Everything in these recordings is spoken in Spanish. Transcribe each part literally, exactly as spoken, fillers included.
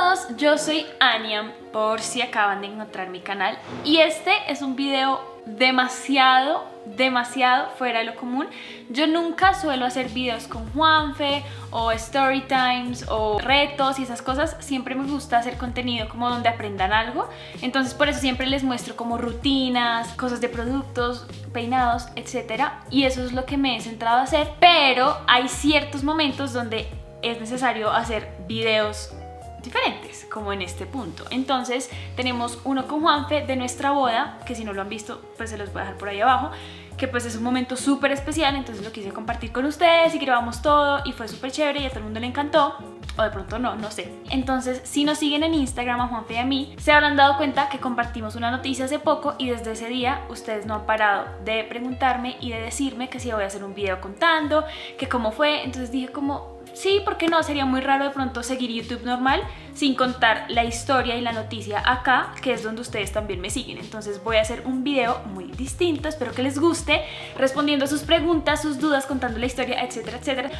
todos, yo soy Aniam, por si acaban de encontrar mi canal, y este es un video demasiado, demasiado fuera de lo común. Yo nunca suelo hacer videos con Juanfe o story times o retos y esas cosas. Siempre me gusta hacer contenido como donde aprendan algo, entonces por eso siempre les muestro como rutinas, cosas de productos, peinados, etcétera, y eso es lo que me he centrado a hacer. Pero hay ciertos momentos donde es necesario hacer videos diferentes, como en este punto. Entonces tenemos uno con Juanfe de nuestra boda, que si no lo han visto pues se los voy a dejar por ahí abajo, que pues es un momento súper especial, entonces lo quise compartir con ustedes y grabamos todo y fue súper chévere y a todo el mundo le encantó, o de pronto no, no sé. Entonces si nos siguen en Instagram a Juanfe y a mí, se habrán dado cuenta que compartimos una noticia hace poco y desde ese día ustedes no han parado de preguntarme y de decirme que si voy a hacer un video contando, que cómo fue. Entonces dije como sí, ¿por qué no? Sería muy raro de pronto seguir YouTube normal sin contar la historia y la noticia acá, que es donde ustedes también me siguen. Entonces voy a hacer un video muy distinto, espero que les guste, respondiendo a sus preguntas, sus dudas, contando la historia, etcétera, etcétera.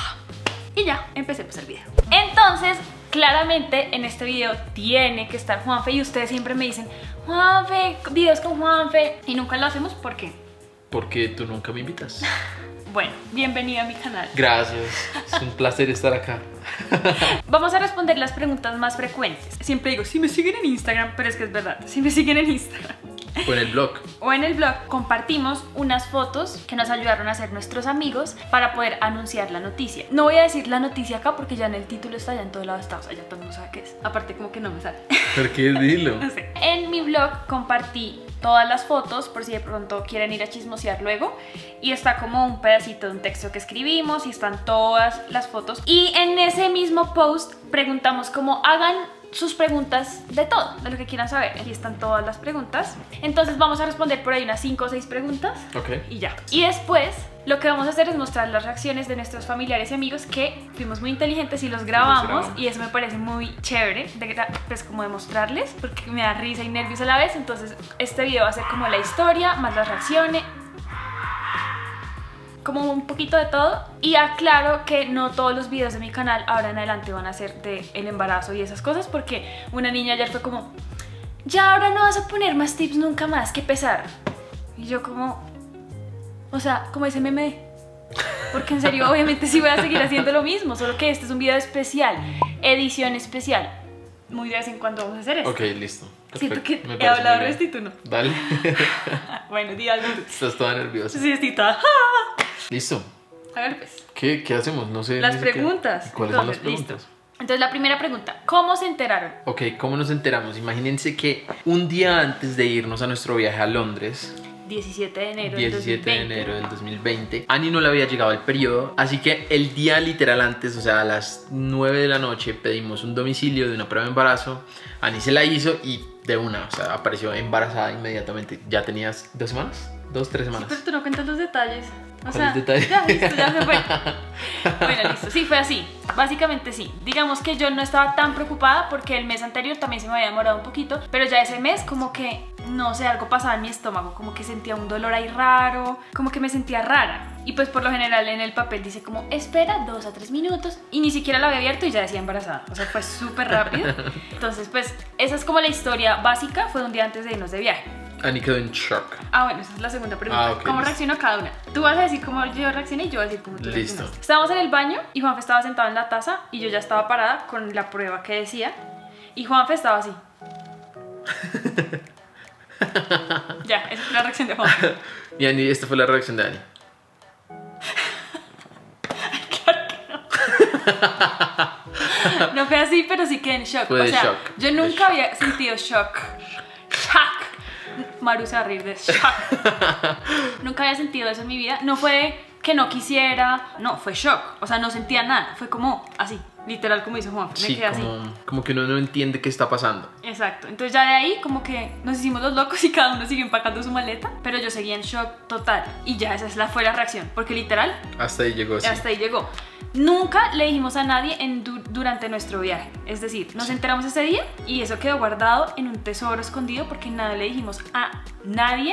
Y ya, empecemos el video. Entonces, claramente en este video tiene que estar Juanfe y ustedes siempre me dicen Juanfe, videos con Juanfe, y nunca lo hacemos. ¿Por qué? Porque tú nunca me invitas. Bueno, bienvenido a mi canal. Gracias, es un placer estar acá. Vamos a responder las preguntas más frecuentes. Siempre digo, si me siguen en Instagram, pero es que es verdad, si me siguen en Instagram O en el blog. O en el blog compartimos unas fotos que nos ayudaron a hacer nuestros amigos para poder anunciar la noticia. No voy a decir la noticia acá porque ya en el título está, ya en todo lado está, o sea, ya todo el mundo sabe qué es. Aparte como que no me sale. ¿Por qué? Dilo. No sé. En mi blog compartí todas las fotos por si de pronto quieren ir a chismosear luego, y está como un pedacito de un texto que escribimos y están todas las fotos, y en ese mismo post preguntamos como hagan sus preguntas de todo, de lo que quieran saber. Aquí están todas las preguntas, entonces vamos a responder por ahí unas cinco o seis preguntas. Ok. Y ya. Y después lo que vamos a hacer es mostrar las reacciones de nuestros familiares y amigos, que fuimos muy inteligentes y los grabamos, los grabamos. Y eso me parece muy chévere, de, pues como de mostrarles, porque me da risa y nervios a la vez. Entonces este video va a ser como la historia, más las reacciones, como un poquito de todo. Y aclaro que no todos los videos de mi canal ahora en adelante van a ser de el embarazo y esas cosas, porque una niña ayer fue como, ya ahora no vas a poner más tips nunca más, que pesar. Y yo como, o sea, como ese meme, porque en serio obviamente sí voy a seguir haciendo lo mismo, solo que este es un video especial, edición especial. Muy de vez en cuando vamos a hacer esto. Ok, listo. Siento que he hablado resto y tú no. Dale. Bueno, di algo tú. Estás toda nerviosa. Sí, estoy toda. Listo. A ver pues. ¿Qué, qué hacemos? No sé. Las no sé preguntas. Qué... ¿Cuáles Entonces, son las preguntas? Listo. Entonces la primera pregunta, ¿cómo se enteraron? Ok, ¿cómo nos enteramos? Imagínense que un día antes de irnos a nuestro viaje a Londres, diecisiete de enero del diecisiete de enero del dos mil veinte, Ani no le había llegado el periodo, así que el día literal antes, o sea a las nueve de la noche, pedimos un domicilio de una prueba de embarazo. Ani se la hizo y de una, o sea, apareció embarazada inmediatamente. ¿Ya tenías dos semanas? ¿Dos, tres semanas? Sí, pero tú no cuentas los detalles. O ¿Cuáles sea, detalles? ya, listo, ya se fue. Bueno, listo, sí, fue así. Básicamente sí. Digamos que yo no estaba tan preocupada porque el mes anterior también se me había demorado un poquito, pero ya ese mes como que, no sé, algo pasaba en mi estómago, como que sentía un dolor ahí raro, como que me sentía rara. Y pues por lo general en el papel dice como, espera dos a tres minutos, y ni siquiera la había abierto y ya decía embarazada. O sea, fue súper rápido. Entonces pues esa es como la historia básica, fue un día antes de irnos de viaje. Ani quedó en shock. Ah, bueno, esa es la segunda pregunta. Ah, okay, ¿Cómo listo. reaccionó cada una? Tú vas a decir cómo yo reaccioné y yo voy a decir cómo tú Listo. reaccionaste. Estábamos en el baño y Juanfe estaba sentado en la taza y yo ya estaba parada con la prueba que decía, y Juanfe estaba así. Ya, esa fue la reacción de Juanfe. Y Ani, esta fue la reacción de Ani. No fue así, pero sí quedé en shock. Fue o de sea, shock, yo de nunca shock. había sentido shock. Shock. Maru se va a reír de shock. Nunca había sentido eso en mi vida. No fue que no quisiera, no, fue shock. O sea, no sentía nada. Fue como así, literal, como dice Juan. Me Sí, quedé como, así. como que uno no entiende qué está pasando. Exacto. Entonces ya de ahí como que nos hicimos los locos y cada uno siguió empacando su maleta, pero yo seguía en shock total. Y ya esa es la, fue la reacción, porque literal, Hasta ahí llegó, sí. hasta ahí llegó. Nunca le dijimos a nadie en du durante nuestro viaje. Es decir, nos sí. enteramos ese día y eso quedó guardado en un tesoro escondido porque nada le dijimos a nadie.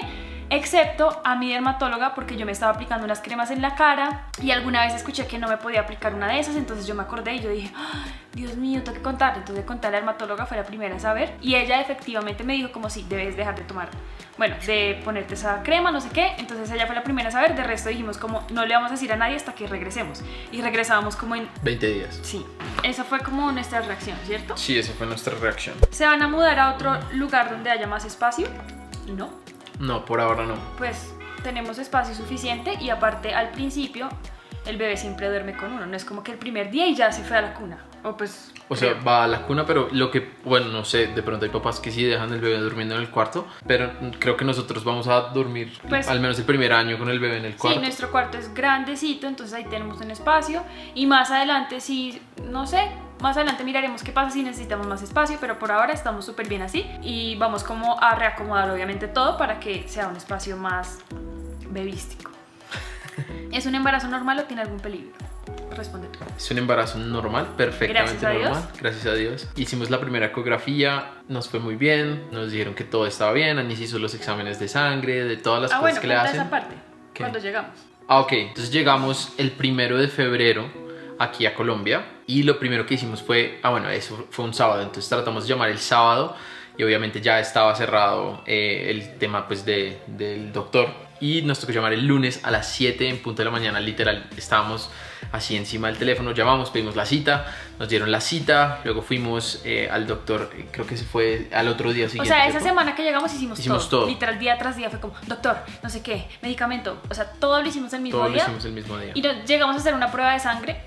excepto a mi dermatóloga, porque yo me estaba aplicando unas cremas en la cara y alguna vez escuché que no me podía aplicar una de esas, entonces yo me acordé y yo dije, ¡ah, Dios mío, tengo que contarle! Entonces conté a la dermatóloga, fue la primera a saber, y ella efectivamente me dijo como si debes dejar de tomar, bueno, de ponerte esa crema, no sé qué. Entonces ella fue la primera a saber, de resto dijimos como no le vamos a decir a nadie hasta que regresemos, y regresábamos como en veinte días. Sí, esa fue como nuestra reacción, ¿cierto? Sí, esa fue nuestra reacción. ¿Se van a mudar a otro lugar donde haya más espacio? No. No, por ahora no. Pues tenemos espacio suficiente, y aparte al principio el bebé siempre duerme con uno, no es como que el primer día y ya se fue a la cuna. O pues... O sea, va a la cuna, pero lo que... Bueno, no sé, de pronto hay papás que sí dejan el bebé durmiendo en el cuarto, pero creo que nosotros vamos a dormir pues, al menos el primer año con el bebé en el cuarto. Sí, nuestro cuarto es grandecito, entonces ahí tenemos un espacio, y más adelante sí, no sé, más adelante miraremos qué pasa si necesitamos más espacio, pero por ahora estamos súper bien así, y vamos como a reacomodar obviamente todo para que sea un espacio más bebístico. ¿Es un embarazo normal o tiene algún peligro? Responde tú. Es un embarazo normal, perfectamente Gracias a normal. Dios. Gracias a Dios. Hicimos la primera ecografía, nos fue muy bien, nos dijeron que todo estaba bien. Anis hizo los exámenes de sangre, de todas las ah, cosas bueno, que le cuenta hacen. esa parte, ¿Qué? cuando llegamos. Ah, ok. Entonces llegamos el primero de febrero aquí a Colombia, y lo primero que hicimos fue, ah bueno, eso fue un sábado, entonces tratamos de llamar el sábado, y obviamente ya estaba cerrado eh, el tema pues de, del doctor, y nos tocó llamar el lunes a las siete en punto de la mañana, literal, estábamos así encima del teléfono, llamamos, pedimos la cita, nos dieron la cita, luego fuimos eh, al doctor, eh, creo que se fue al otro día siguiente. O sea, esa ¿cierto? semana que llegamos hicimos, hicimos todo. todo, literal día tras día fue como, doctor, no sé qué, medicamento, o sea, todo lo hicimos el mismo todo día. lo hicimos el mismo día. Y nos, llegamos a hacer una prueba de sangre,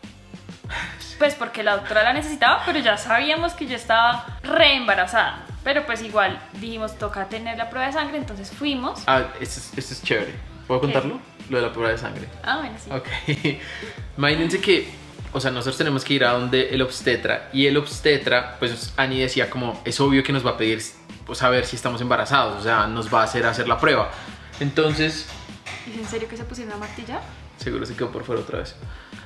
pues porque la doctora la necesitaba, pero ya sabíamos que yo estaba re embarazada. Pero pues igual dijimos, toca tener la prueba de sangre, entonces fuimos. Ah, esto es, esto es chévere. ¿Puedo ¿Qué? contarlo? Lo de la prueba de sangre. Ah, bueno, sí. Ok. Imagínense que, o sea, nosotros tenemos que ir a donde el obstetra, y el obstetra, pues Ani decía como, es obvio que nos va a pedir pues, saber si estamos embarazados, o sea, nos va a hacer hacer la prueba. Entonces... ¿Es en serio que se pusieron a martillar? Seguro se quedó por fuera otra vez.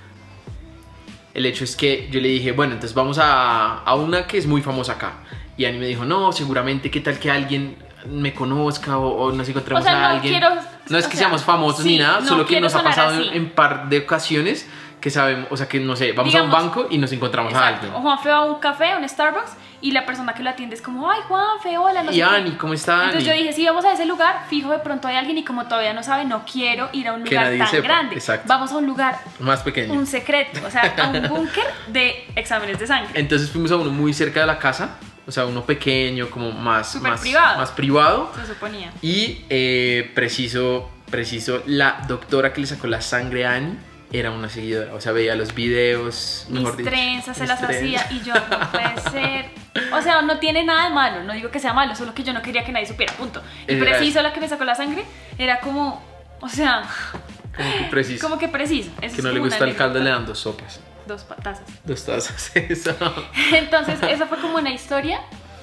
El hecho es que yo le dije, bueno, entonces vamos a, a una que es muy famosa acá. Y Ani me dijo, no, seguramente, ¿qué tal que alguien me conozca o, o nos encontremos o sea, a no alguien? Quiero, no es que sea, seamos famosos sí, ni nada, no solo que nos ha pasado así. en, en par de ocasiones que sabemos, o sea, que no sé, vamos Digamos, a un banco y nos encontramos exacto, a alguien. O Juanfe va a un café, a un Starbucks, y la persona que lo atiende es como, ay, Juanfe, hola, no Y sé Ani, qué. ¿cómo está Ani? Entonces yo dije, si vamos a ese lugar, fijo de pronto hay alguien, y como todavía no sabe, no quiero ir a un Que lugar nadie tan sepa, grande. exacto. Vamos a un lugar, Más pequeño. un secreto, o sea, a un búnker de exámenes de sangre. Entonces fuimos a uno muy cerca de la casa, o sea, uno pequeño, como más, Súper más privado. más privado. Se suponía. Y eh, preciso, preciso, la doctora que le sacó la sangre a Ani era una seguidora, o sea, veía los videos, mejor Mis dicho. trenzas se Mis las trenzas. hacía, y yo, no puede ser. O sea, no tiene nada de malo, no digo que sea malo, solo que yo no quería que nadie supiera, punto. Y Era- preciso la que me sacó la sangre era como, o sea, Como que preciso. como que preciso. Eso que es no le como gusta una el caldo, le anécdota. dan dos sopas. Dos pa- tazas. Dos tazas, eso. Entonces, esa fue como una historia.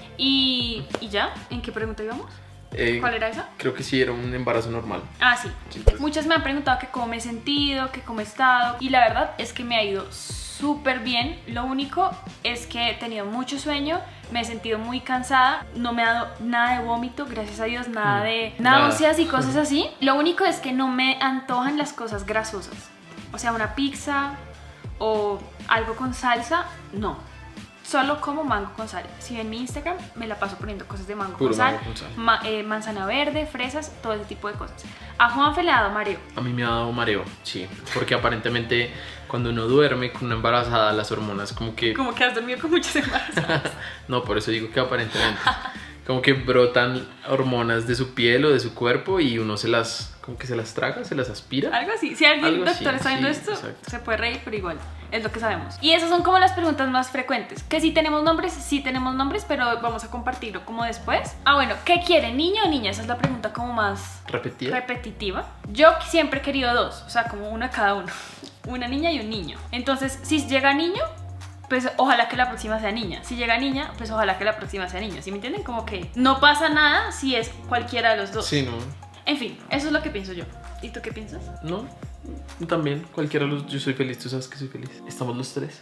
Y, y ya, ¿en qué pregunta íbamos? Eh, ¿Cuál era esa? Creo que sí, era un embarazo normal. Ah, sí. Sí, pues. Muchas me han preguntado que cómo me he sentido, que cómo he estado. Y la verdad es que me ha ido súper bien. Lo único es que he tenido mucho sueño, me he sentido muy cansada, no me ha dado nada de vómito, gracias a Dios, nada Mm, de nada. náuseas y cosas así. Lo único es que no me antojan las cosas grasosas. O sea, una pizza o algo con salsa, no. Solo como mango con sal. Si ven mi Instagram, me la paso poniendo cosas de mango Puro con sal, mango con sal. ma- eh, manzana verde, fresas, todo ese tipo de cosas. A Juanfe le ha dado mareo. A mí me ha dado mareo, sí. Porque aparentemente cuando uno duerme con una embarazada, las hormonas como que... Como que has dormido con muchas embarazadas. No, por eso digo que aparentemente. Como que brotan hormonas de su piel o de su cuerpo y uno se las... Como que se las traga, se las aspira. Algo así. Si alguien Algo doctor así, está viendo sí, esto, exacto. se puede reír, pero igual es lo que sabemos. Y esas son como las preguntas más frecuentes. Que si tenemos nombres, sí tenemos nombres, pero vamos a compartirlo como después. Ah, bueno, ¿qué quiere? ¿Niño o niña? Esa es la pregunta como más Repetida. repetitiva. Yo siempre he querido dos, o sea, como uno de cada uno. Una niña y un niño. Entonces, si llega niño, pues ojalá que la próxima sea niña. Si llega niña, pues ojalá que la próxima sea niño. ¿Sí me entienden? Como que no pasa nada si es cualquiera de los dos. Sí, no. En fin, eso es lo que pienso yo. ¿Y tú qué piensas? No, también, cualquiera de los... Yo soy feliz, tú sabes que soy feliz. Estamos los tres.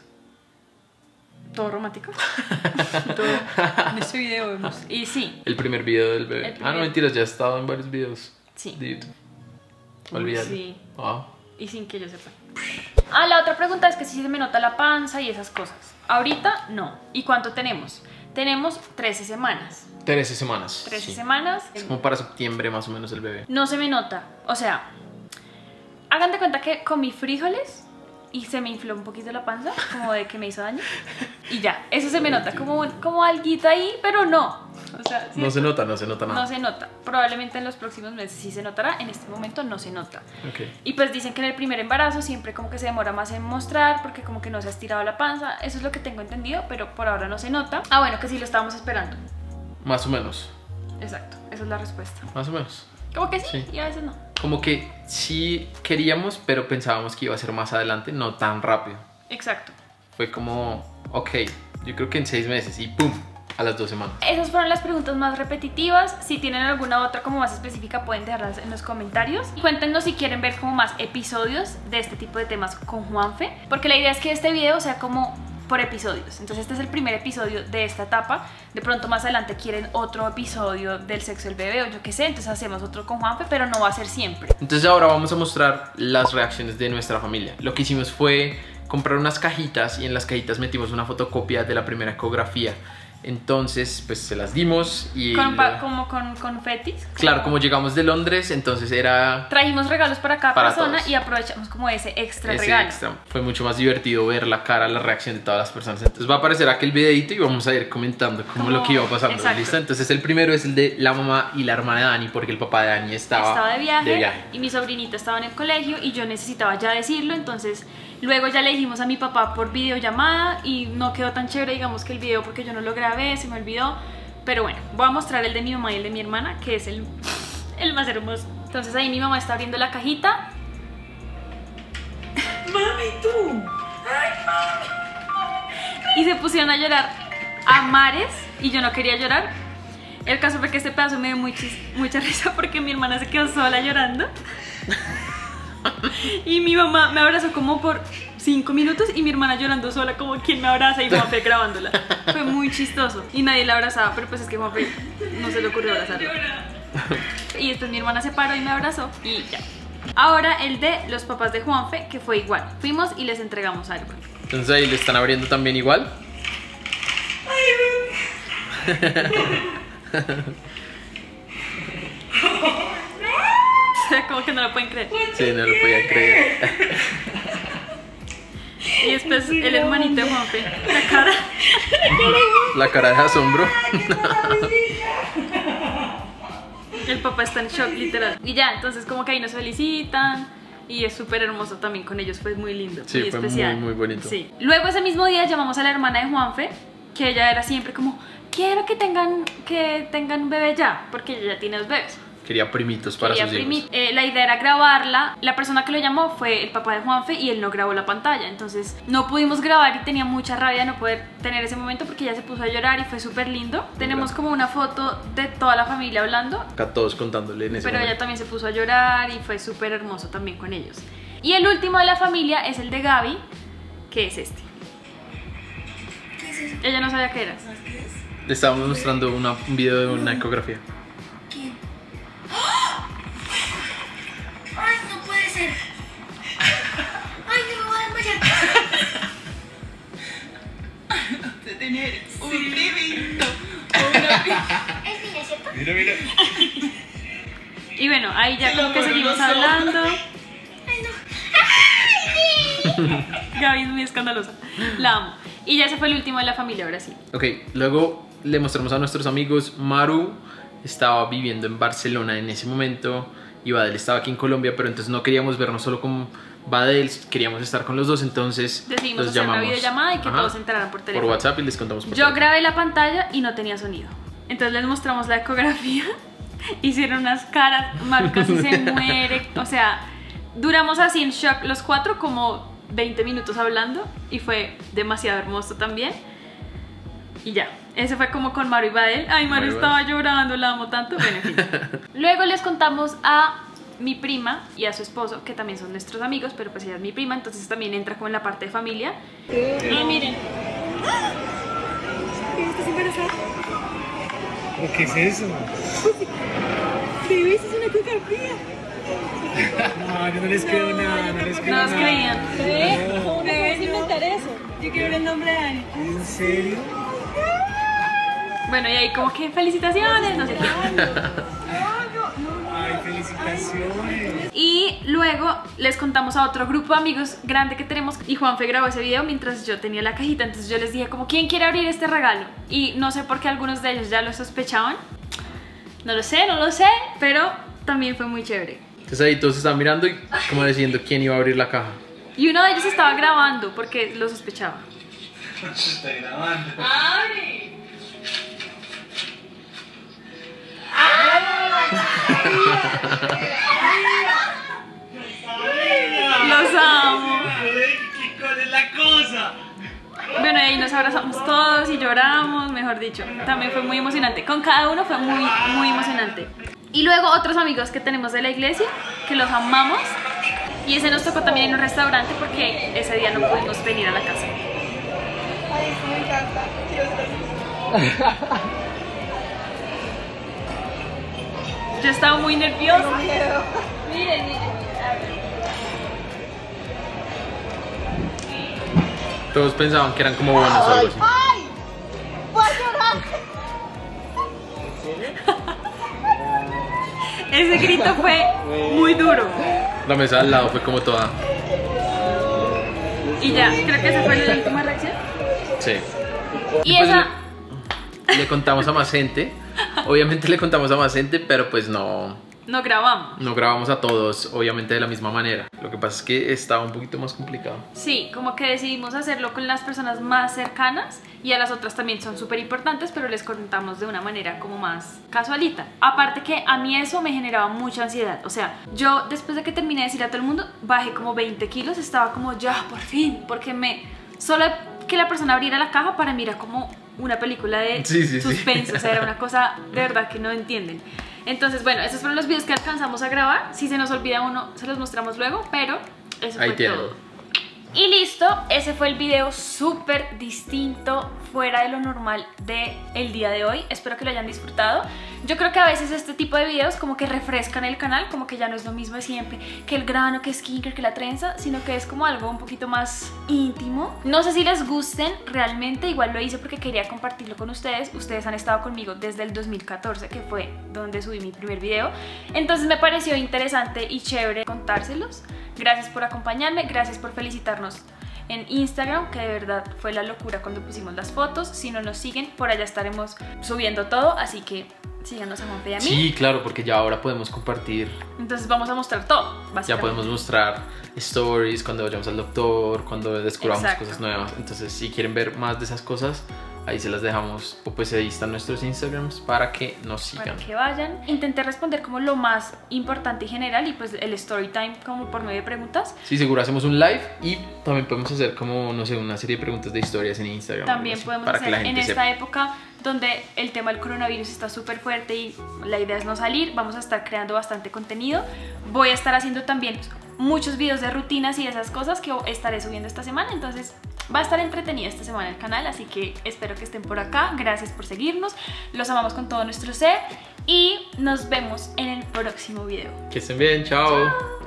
¿Todo romántico? Todo. En este video vemos. Y sí. El primer video del bebé. El Ah, primer- no, mentiras, ya he estado en varios videos Sí. de YouTube. Olvídalo. Sí. Wow. Y sin que yo sepa. Ah, la otra pregunta es que si se me nota la panza y esas cosas. Ahorita no. ¿Y cuánto tenemos? Tenemos trece semanas. trece semanas. trece sí. semanas. Es como para septiembre más o menos el bebé. No se me nota. O sea, hagan de cuenta que comí frijoles y se me infló un poquito la panza, como de que me hizo daño. Y ya, eso se me nota, como, como alguito ahí, pero no. O sea, ¿sí? No se nota, no se nota nada. No se nota. Probablemente en los próximos meses sí se notará, en este momento no se nota. Okay. Y pues dicen que en el primer embarazo siempre como que se demora más en mostrar porque como que no se ha estirado la panza. Eso es lo que tengo entendido, pero por ahora no se nota. Ah, bueno, que sí lo estábamos esperando. Más o menos. Exacto, esa es la respuesta. Más o menos. Como que sí, Sí. y a veces no. Como que sí queríamos, pero pensábamos que iba a ser más adelante, no tan rápido. Exacto. Fue como, ok, yo creo que en seis meses y ¡pum! A las dos semanas. Esas fueron las preguntas más repetitivas. Si tienen alguna otra como más específica pueden dejarlas en los comentarios. Cuéntenos si quieren ver como más episodios de este tipo de temas con Juanfe, porque la idea es que este video sea como por episodios. Entonces este es el primer episodio de esta etapa. De pronto más adelante quieren otro episodio del sexo del bebé o yo qué sé, entonces hacemos otro con Juanfe, pero no va a ser siempre. Entonces ahora vamos a mostrar las reacciones de nuestra familia. Lo que hicimos fue comprar unas cajitas y en las cajitas metimos una fotocopia de la primera ecografía. Entonces, pues se las dimos y... Con, la... como con confetis. Claro, como llegamos de Londres, entonces era... Trajimos regalos para cada Para persona todos. y aprovechamos como ese extra ese regalo. extra. Fue mucho más divertido ver la cara, la reacción de todas las personas. Entonces va a aparecer aquel videito y vamos a ir comentando como, Como- lo que iba pasando. exacto. ¿Listo? Entonces el primero es el de la mamá y la hermana de Dani, porque el papá de Dani estaba, Estaba de viaje, de viaje. y mi sobrinito estaba en el colegio y yo necesitaba ya decirlo, entonces luego ya le dijimos a mi papá por videollamada y no quedó tan chévere digamos que el video porque yo no lo grabé, se me olvidó, pero bueno, voy a mostrar el de mi mamá y el de mi hermana que es el, el más hermoso. Entonces ahí mi mamá está abriendo la cajita. ¡Mami, tú! Y se pusieron a llorar a mares y yo no quería llorar. El caso fue que este pedazo me dio muy chis- mucha risa porque mi hermana se quedó sola llorando. Y mi mamá me abrazó como por cinco minutos y mi hermana llorando sola como quien me abraza y Juanfe grabándola. Fue muy chistoso y nadie la abrazaba, pero pues es que Juanfe no se le ocurrió abrazarla. Y después mi hermana se paró y me abrazó y ya. Ahora el de los papás de Juanfe, que fue igual. Fuimos y les entregamos algo. Entonces ahí le están abriendo también igual. Como que no lo pueden creer. Sí, no lo podía creer. Y después el hermanito de Juanfe, la cara. La cara de asombro. El papá está en shock literal. Y ya, entonces como que ahí nos felicitan. Y es súper hermoso también con ellos, fue muy lindo, Sí, muy fue especial. muy, muy bonito. Sí. Luego ese mismo día llamamos a la hermana de Juanfe, que ella era siempre como, quiero que tengan, que tengan un bebé ya, porque ella ya tiene dos bebés. Quería primitos para Quería sus primi- hijos. eh, la idea era grabarla. La persona que lo llamó fue el papá de Juanfe y él no grabó la pantalla. Entonces no pudimos grabar y tenía mucha rabia de no poder tener ese momento porque ella se puso a llorar y fue súper lindo. Tenemos como una foto de toda la familia hablando, Acá todos contándole en ese pero ella momento. también se puso a llorar y fue súper hermoso también con ellos. Y el último de la familia es el de Gaby, que es este. ¿Qué es eso? Ella no sabía qué era. ¿Sabes qué es? Le estábamos mostrando una, un video de una ecografía. ¿Quién? ¡Ah! ¡Ay, no puede ser! ¡Ay, no me voy a desmayar! De tener un bebito. Es niña, ¿cierto? Mira, mira. Y bueno, ahí ya Se como la que ponen seguimos los ojos. ¡Ay, hablando. no! ¡Ay, Gaby es muy escandalosa. La amo. Y ya ese fue el último de la familia, ahora sí. Ok, luego le mostramos a nuestros amigos. Maru estaba viviendo en Barcelona en ese momento y Badel estaba aquí en Colombia, pero entonces no queríamos vernos solo con Badel, queríamos estar con los dos, entonces Decidimos los hacer una llamamos. videollamada y que Ajá, todos se enteraran por por teléfono. WhatsApp y les contamos por Yo teléfono. grabé la pantalla y no tenía sonido. Entonces les mostramos la ecografía. Hicieron unas caras, Maru casi se muere. O sea, duramos así en shock los cuatro como veinte minutos hablando y fue demasiado hermoso también. Y ya, ese fue como con Maru y Badel. Ay, Maru Maru y estaba llorando, la amo tanto. Bueno, en fin. Luego les contamos a mi prima y a su esposo, que también son nuestros amigos, pero pues ella es mi prima, entonces también entra como en la parte de familia. Ah, miren. ¿Estás embarazada? ¿Pero qué es eso? ¿Qué ves? Es una coca fría. No, yo no les creo nada, no les creo No os nada. creían. ¿Eh? ¿Cómo me vas a inventar eso? Yo quiero ver el nombre de Ani. ¿En serio? Bueno, y ahí como que felicitaciones, no sé qué. Ay, felicitaciones. Y luego les contamos a otro grupo de amigos grande que tenemos y Juanfe grabó ese video mientras yo tenía la cajita, entonces yo les dije como ¿quién quiere abrir este regalo? Y no sé por qué algunos de ellos ya lo sospechaban. No lo sé, no lo sé, pero también fue muy chévere. Entonces ahí todos estaban mirando y como diciendo quién iba a abrir la caja. Y uno de ellos estaba grabando porque lo sospechaba. Está grabando. ¡Abre! Los amo. ¿Cuál es la cosa? Bueno, y ahí nos abrazamos todos y lloramos, mejor dicho. También fue muy emocionante. Con cada uno fue muy, muy emocionante. Y luego otros amigos que tenemos de la iglesia, que los amamos. Y ese nos tocó también en un restaurante porque ese día no pudimos venir a la casa. Ay, esto me encanta. Quiero estar así. Yo estaba muy nerviosa. Miedo. Miren, miren. Todos pensaban que eran como bonos o algo así. ¡Ay! ¡Voy a llorar! Ese grito fue muy duro. La mesa al lado fue como toda. Y ya, creo que esa fue la última reacción. Sí. Y pues esa... le, le contamos a más gente. Obviamente le contamos a más gente, pero pues no, No grabamos. no grabamos a todos, obviamente de la misma manera. Lo que pasa es que estaba un poquito más complicado. Sí, como que decidimos hacerlo con las personas más cercanas y a las otras también son súper importantes, pero les contamos de una manera como más casualita. Aparte que a mí eso me generaba mucha ansiedad. O sea, yo después de que terminé de decir a todo el mundo, bajé como veinte kilos, estaba como ya, por fin, porque me... Solo que la persona abriera la caja para mí era como una película de Sí, sí, sí. suspenso, o sea, era una cosa de verdad que no entienden. Entonces, bueno, esos fueron los videos que alcanzamos a grabar. Si se nos olvida uno, se los mostramos luego, pero eso Ahí fue tienen. todo. Y listo, ese fue el video súper distinto, fuera de lo normal del día de hoy. Espero que lo hayan disfrutado. Yo creo que a veces este tipo de videos como que refrescan el canal, como que ya no es lo mismo de siempre, que el grano, que skincare, que la trenza, sino que es como algo un poquito más íntimo. No sé si les gusten realmente, igual lo hice porque quería compartirlo con ustedes. Ustedes han estado conmigo desde el dos mil catorce, que fue donde subí mi primer video. Entonces me pareció interesante y chévere contárselos. Gracias por acompañarme, gracias por felicitarnos en Instagram, que de verdad fue la locura cuando pusimos las fotos. Si no nos siguen, por allá estaremos subiendo todo, así que síganos a Juanfe y a mí. Sí, claro, porque ya ahora podemos compartir. Entonces vamos a mostrar todo, básicamente. Ya podemos mostrar stories cuando vayamos al doctor, cuando descubramos Exacto. cosas nuevas. Entonces, si quieren ver más de esas cosas, ahí se las dejamos. O pues ahí están nuestros Instagrams para que nos sigan. Para que vayan. Intenté responder como lo más importante y general, y pues el story time como por medio de preguntas. Sí, seguro hacemos un live y también podemos hacer como, no sé, una serie de preguntas de historias en Instagram. o algo También así, podemos para que hacer la en gente esta sepa. época donde el tema del coronavirus está súper fuerte y la idea es no salir. Vamos a estar creando bastante contenido. Voy a estar haciendo también muchos videos de rutinas y esas cosas que estaré subiendo esta semana. Entonces va a estar entretenido esta semana el canal, así que espero que estén por acá. Gracias por seguirnos, los amamos con todo nuestro ser y nos vemos en el próximo video. Que estén bien, chao.